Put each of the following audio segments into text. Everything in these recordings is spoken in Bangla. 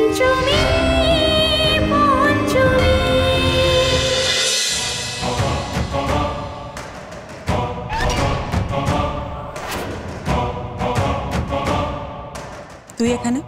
পঞ্চমী পঞ্চমী। তুই এখানে?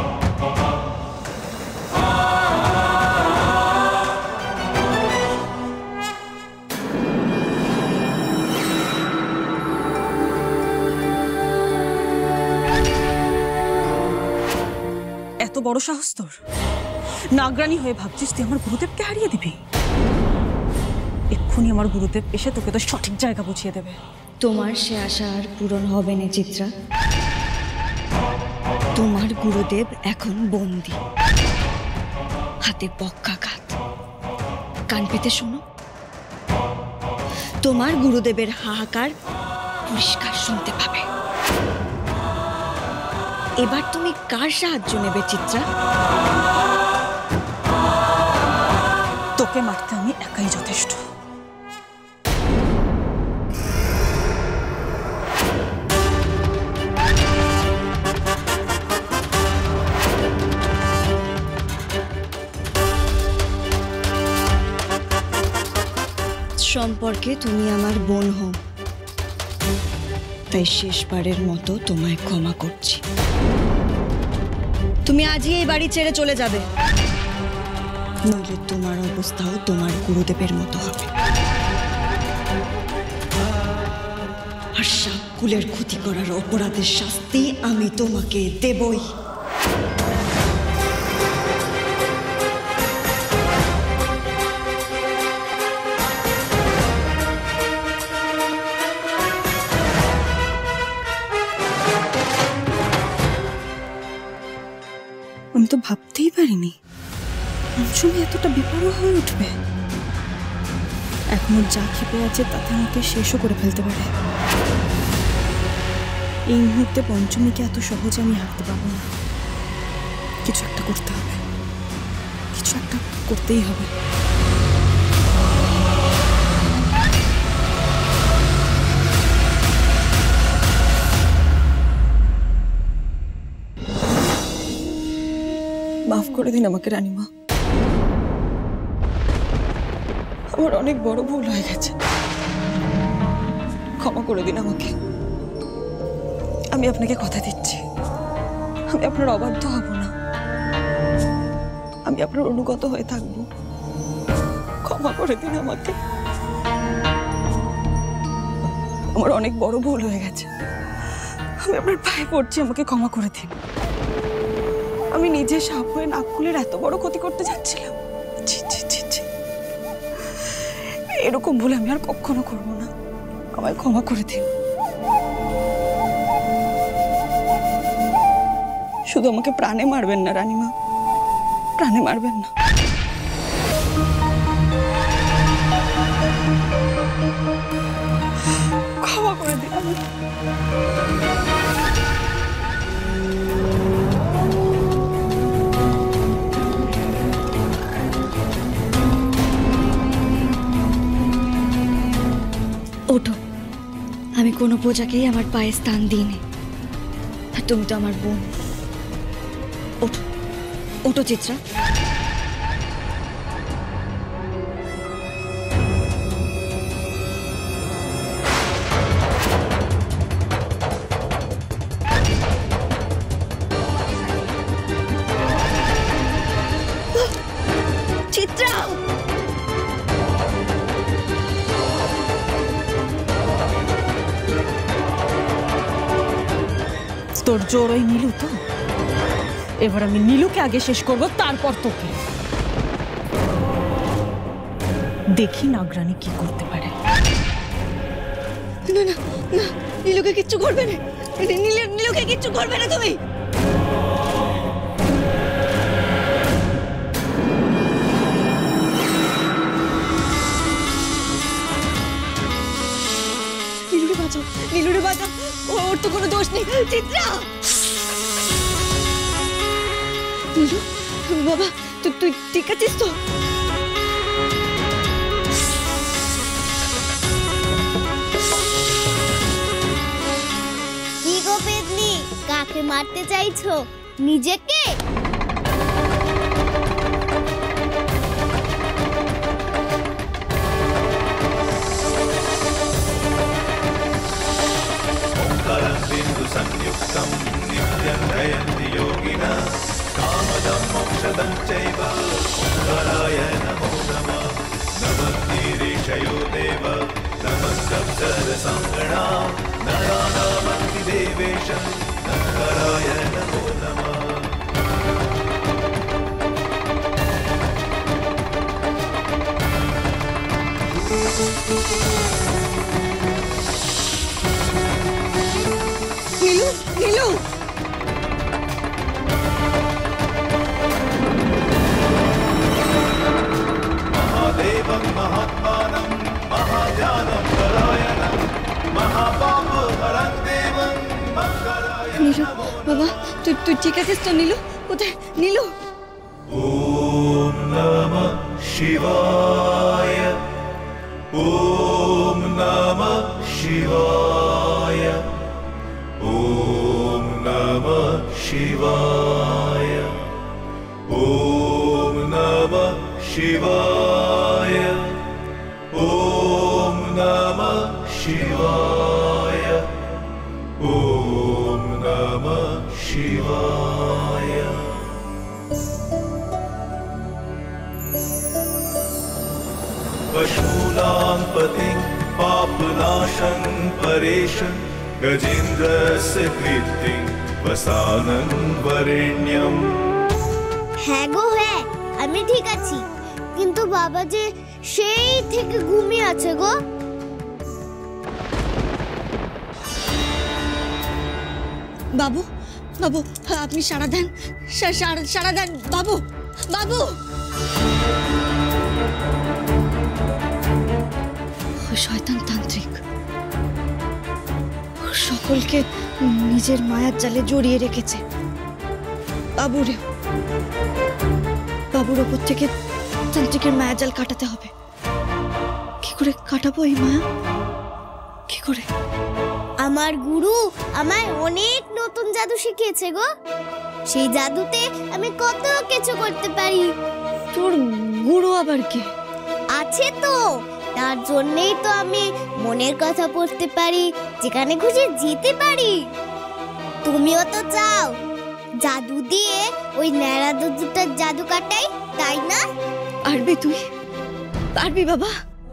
এত বড় সাহস তোর? নাগরানী হয়ে ভাবছিস তুই আমার গুরুদেবকে হারিয়ে দিবি? এক্ষুনি আমার গুরুদেব এসে তোকে তো সঠিক জায়গা বুঝিয়ে দেবে। তোমার সে আশা আর পূরণ হবে না চিত্রা। তোমার গুরুদেব এখন বন্দী, হাতে পক্ষাঘাত। কান পেতে শোনো, তোমার গুরুদেবের হাহাকার পরিষ্কার শুনতে পাবে। এবার তুমি কার সাহায্য নেবে চিত্রা? তোকে মারতে আমি একাই যথেষ্ট। সম্পর্কে তুমি আমার বোন হও, তাই শেষবারের মতো তোমায় ক্ষমা করছি। তুমি আজই এই বাড়ি ছেড়ে চলে যাবে, নইলে তোমার অবস্থাও তোমার গুরুদেবের মতো হবে। আর সাকুলের ক্ষতি করার অপরাধের শাস্তি আমি তোমাকে দেবই। আমি তো ভাবতেই পারিনি পঞ্চমী এতটা বিপরীত হয়ে উঠবে। এখনো যা ক্ষেপে আছে তাতে আমাকে শেষও করে ফেলতে পারে। এই মুহূর্তে পঞ্চমীকে এত সহজে আমি হারতে পারবো না। কিছু একটা করতে হবে, কিছু একটা করতেই হবে। মাফ করে দিন আমাকে রানীমা, আমার অনেক বড় ভুল হয়ে গেছে। ক্ষমা করে দিন আমাকে। আমি আপনাকে কথা দিচ্ছি, আমি আপনার অবাধ্য হব না, আমি আপনার অনুগত হয়ে থাকব। ক্ষমা করে দিন আমাকে, আমার অনেক বড় ভুল হয়ে গেছে। আমি আপনার পায়ে পড়ছি, আমাকে ক্ষমা করে দিন। আমি নিজে সাপ হয়ে নাগকুলের এত বড় ক্ষতি করতে যাচ্ছিলাম। এরকম ভুল আমি আর কখনো করবো না, আমায় ক্ষমা করে দিন। শুধু আমাকে প্রাণে মারবেন না রানীমা, প্রাণে মারবেন না। ক্ষমা করে দিন আমাকে। ওঠো, আমি কোনো প্রজাকেই আমার পায়ে স্থান দিইনি, আর তুমি তো আমার বোন। ওঠো, ওঠো চিত্রা। চিত্রা, তোর জোর ওই নীলু তো? এবার আমি নীলুকে আগে শেষ করব, তারপর তোকে। দেখি নাগরানী কি করতে পারে। না না না, নীলুকে কিচ্ছু করবে না, নীলুকে কিচ্ছু করবে না তুমি। নীলুরে বাঁচাও, নীলুরে বাঁচাও, ওর তো কোনো দোষ নেই। চিত্রা, নীলু বাবা, তুই ঠিক আছিস তো? কি গো পেতনি, কাকে মারতে চাইছো? নিজেকে? औषधं चैव ओङ्काराय नमो नमः नमः गिरीशयो देव नमः सप्तरसाङ्गणा नराणामन्ति देवेश ओङ्काराय नमो नमः নীলু নীলু महादेवं महात्मानं महाध्यानं परायणं महापापहरं देवं मङ्गलाय নীলু বাবা তুই তুই ঠিক আছিস তো নীলু? কোথায় নীলু? ॐ नमः शिवाय ॐ नमः शिवाय ॐ नमः शिवाय ॐ नमः शिवाय ॐ नमः शिवाय ॐ नमः शिवाय पशूनां पतिं पापनाशं परेशं गजेन्द्रस्य कीर्तिं वसानं वरेण्यम् হ্যাঁ গো হ্যাঁ, আমি ঠিক আছি, কিন্তু বাবা যে সেই থেকে ঘুমিয়ে আছে গো। বাবু বাবু আপনি সাড়া দেন, সাড়া দেন বাবু বাবু। ওই শয়তান তান্ত্রিক সকলকে নিজের মায়ার জালে জড়িয়ে রেখেছে। বাবুর ওপর থেকে তান্ত্রিকের মায়া জাল কাটাতে হবে। কি করে কাটাবো এই মায়া? কি করে? আমার গুরু আমায় অনেক নতুন জাদু শিখিয়েছে গো। সেই জাদুতে আমি কত কিছু করতে পারি। তোর গুরু আবার কে? আছে তো, তার জন্যই তো আমি মনের কথা পড়তে পারি, যেখানে খুশি যেতে পারি। তুমিও তো চাও জাদু দিয়ে ওই ন্যাড়া দুটার জাদু কাটাই, তাই না? পারবি তুই? পারবি বাবা?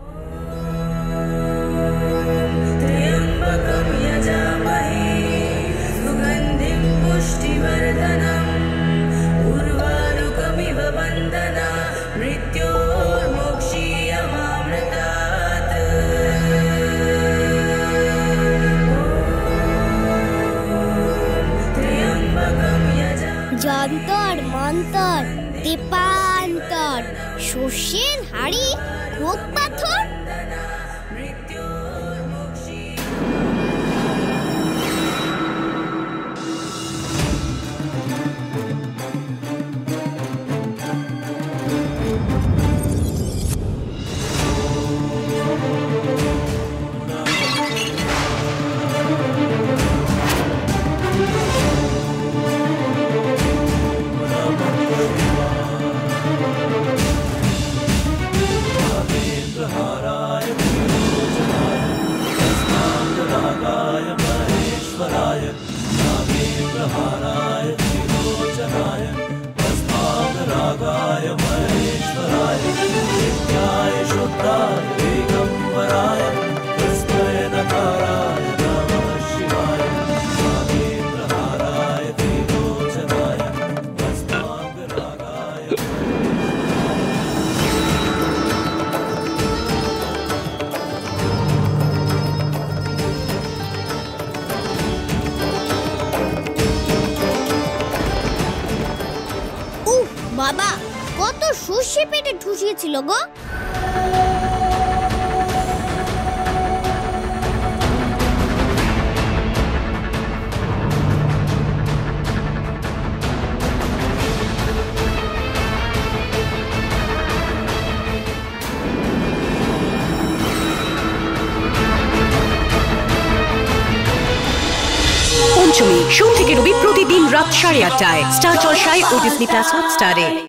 যন্তর মন্তর দীপান্তর শস্যের হাড়ি রোগ পাথর। বাবা কত সর্ষে পেটে ঠুসিয়েছিল গো। পঞ্চমী সোম থেকে রবি প্রতিদিন রাত 8:30টায় স্টার জলসায় ও ডিজনি প্লাস হটস্টারে।